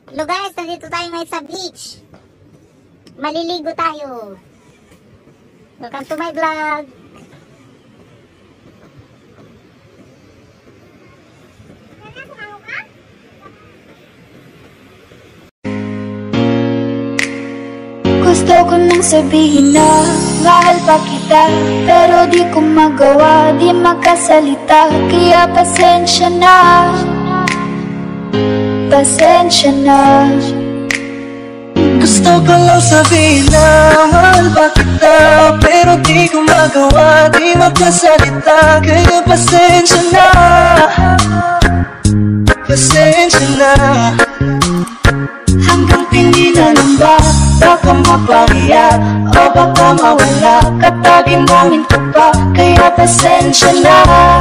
Hello guys, nandito tayo ngayon sa beach. Maliligo tayo. Welcome to my vlog. Gusto ko nang sabihin na mahal pa kita, pero di ko magawa, di makasalita. Kaya pasensya na, pasensya na. Gusto ko lang sabihin na mahal pa kita, pero di ko magawa, di makasalita. Kaya pasensya na, pasensya na. Hanggang hindi na lang ba, baka mapahiya o baka mawala. Katagin namin ko pa, kaya pasensya na,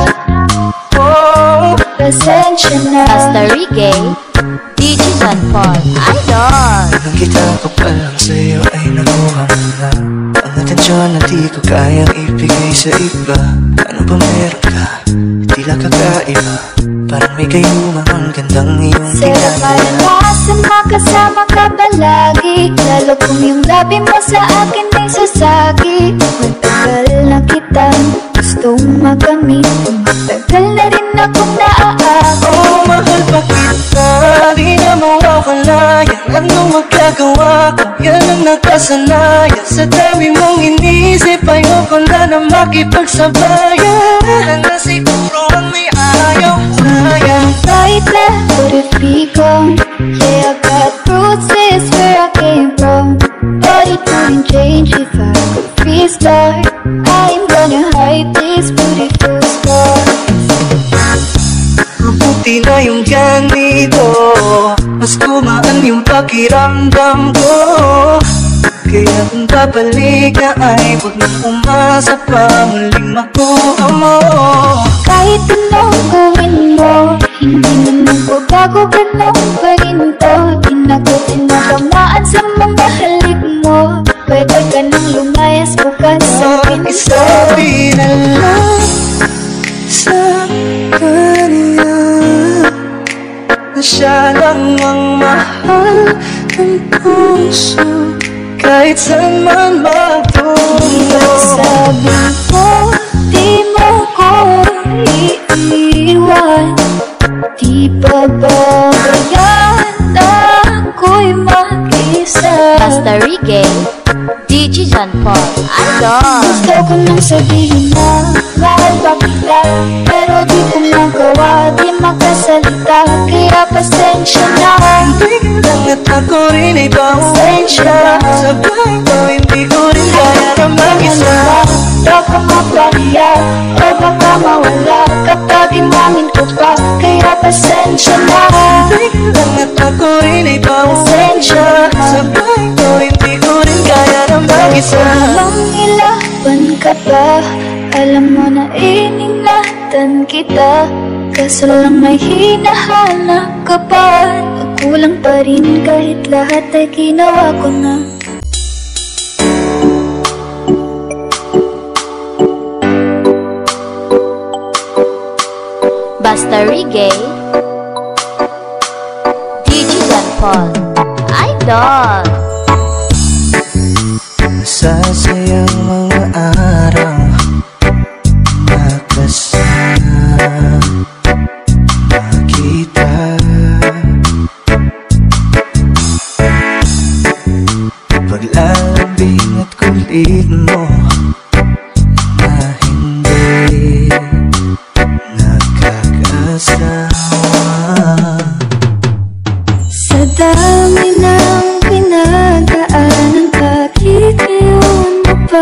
oh, pasensya na. Master Reggae, DJ John Paul, Idol. Nung kita ko pa lang sa'yo ay nakuha mo na ang atensyon na di ko kayang ibigay sa iba. Ano ba meron ka? Tila kakaiba, parang may gayuma ang gandang iyong Sarap maranasan makasama ka palagi, lalo kung yung labi mo sa akin ay sasagi. Matagal na kitang gustong magamit, matagal na rin akong naaakit. Oh, mahal pa kita, di na mawawala. Yan anong magagawa ko, yan ang nakasanayan. Sa dami mong inisip, ayoko na na makipagsabayan. Na siguro ang may ayaw, sayang. Kahit na what if we gone, yeah, I got roots, is where I came from. But it wouldn't change if I could restart. I'm gonna hide this beautiful scars. Mabuti na yung ganito, mas gumaan yung pakiramdam ko. Kaya kung babalik ka ay huwag nang umasa pa, muling makuha mo. Kahit anong gawin mo, hindi naman ko bago, ganun pa rin to. Di na ko tinatamaan sa mga halik mo. Pwede ka nang lumayas bukas sa pinto. Isabi na lang sa kanya na siya lang ang mahal ng puso, kahit saan man magtungo. Sabi mo, di mo ko iiwan, di pa babayaan ako'y mag-isa. Master Reggae, DJ John Paul, Idol. Gusto ko nang sabihin na mahal pa kita, pero di ko magawa, di makasalita. Kaya pasensya na, Hindi lang at ako rin ay pasensya. Sabay ko, hindi ko rin kaya na mag-isa. baka mapahiya o baka mawala. Katagin namin ko pa, kaya pasensya na. Hindi lang at ako rin ay pasensya. Sabay ko, hindi ko rin kaya na mag-isa. Mang ilaban ka pa, alam mo na iningatan kita. Kaso lang may hinahanap ka pa, kulang pa rin kahit lahat ay ginawa ko na. Master Reggae, DJ John Paul, Idol. Masasayang mga araw nakasama kita. Paglalambing at kulit mo na hindi nakakasawa. Sa dami ng pinagdaanan, bakit ngayon mo pa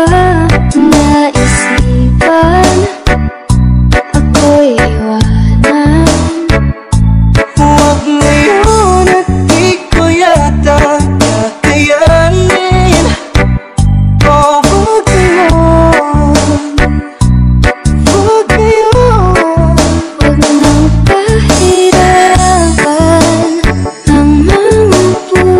naisipan ako'y iwanan? Huwag ngayon at di ko yata kakayanin. Oh, huwag ngayon, huwag ngayon. Huwag nang pahirapan ang mga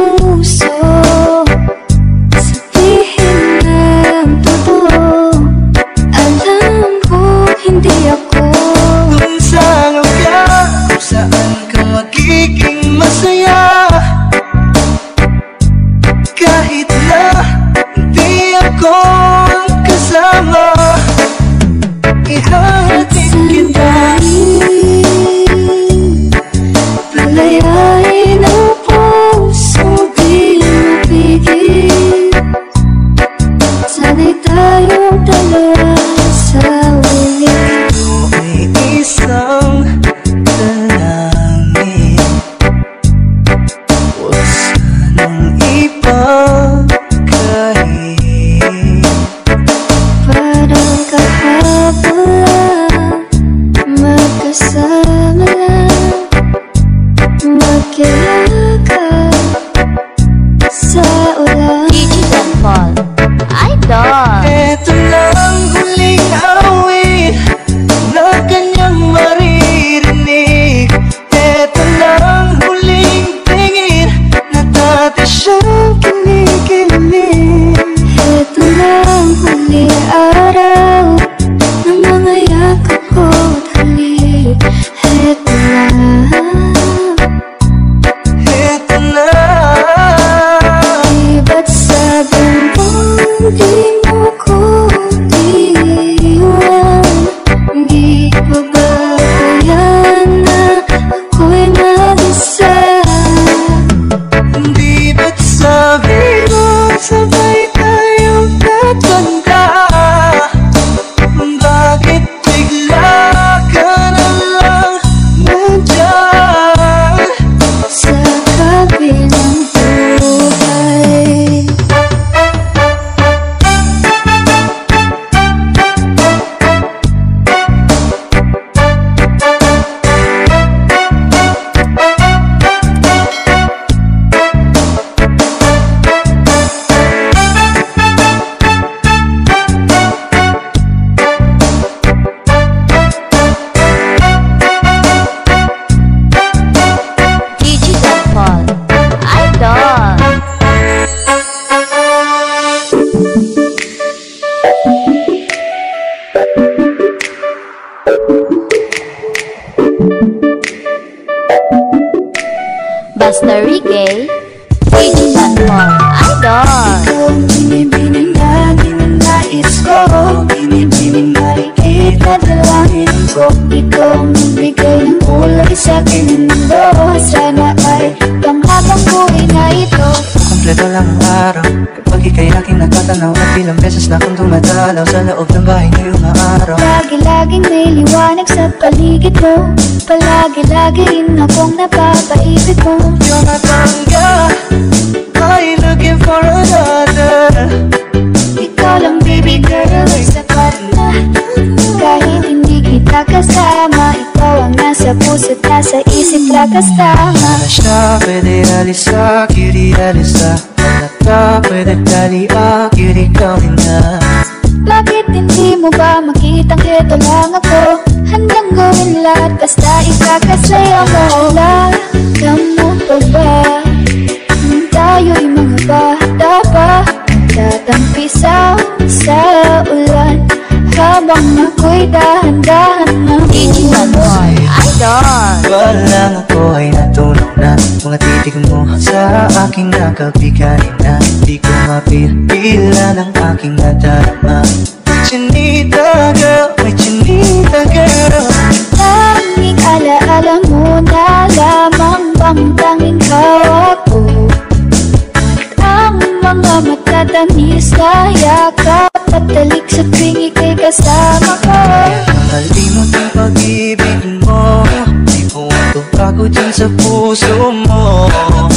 Basta Ricky, DJ John Paul, Idol. Ikaw ang binibining na ninanais ko, binibining makikita dalangin ko. Ikaw ang nagbigay ng kulay sa'king mundo. Sana ay panghabang buhay na ito. Kompleto lang ang araw kapag ika'y aking natatanaw. At ilang beses na akong dumadalaw sa loob ng bahay ngayong araw. Lagi-laging may liwanag sa paligid mo. Palagi-lagi rin akong napapaibig mo. You're my pangga, are you looking for another? Ikaw lang baby girl ay sapat na. Kahit hindi kita kasama, ikaw ang nasa puso't nasa isip lakas tama. Sana siya pwede alisa, cutie alisa. Halata pwede talia, cutie ikaw rin na. Bakit hindi mo ba makitang eto lang ako? Handang gawin lahat basta ikakasaya mo. Wala ka mo pa ba? Tayo'y mga bata pa, nagtatampisaw sa ulan, habang ako'y dahan-dahan na DJ John Paul, Idol. Walang ako ay natunaw na. Mga titig mo sa aking nakabigayin na. Di ko mapipila ng aking nadarama. Chinita girl, may chinita girl. Tanging alaala mo na lamang bang tanging ako. At ang mga matatamis na yakap at talik sa tuwing ika'y kasama ko. Kalimot ang pag-ibig mo, di mo ito bago dyan sa puso mo.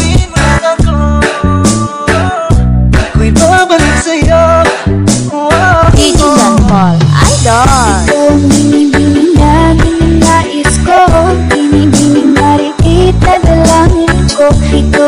Ako'y babalik sa'yo. DJ John Paul, Idol. Ikaw ang binibining na ninanais ko, binibining marikita dalangin ko. Ikaw